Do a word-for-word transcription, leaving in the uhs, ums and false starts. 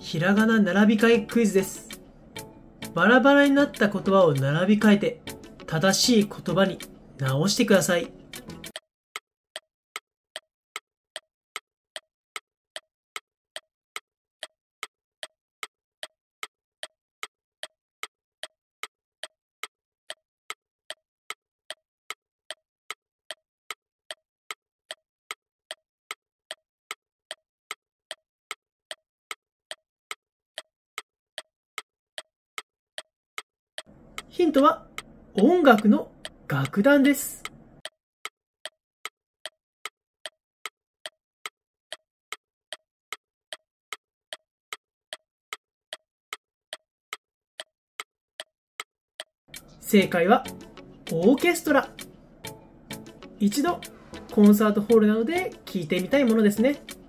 ひらがな並び替えクイズです。バラバラになった言葉を並び替えて正しい言葉に直してください。ヒントは音楽の楽団です。正解はオーケストラ。一度コンサートホールなどで聴いてみたいものですね。